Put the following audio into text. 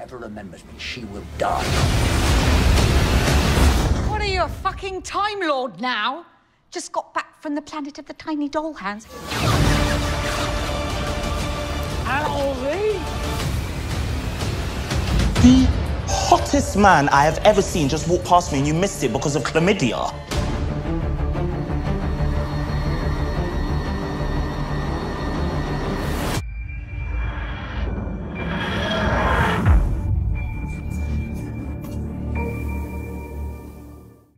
ever remembers me, she will die. What are you, a fucking Time Lord now? Just got back from the planet of the tiny doll hands. Henri? The hottest man I have ever seen just walked past me and you missed it because of chlamydia.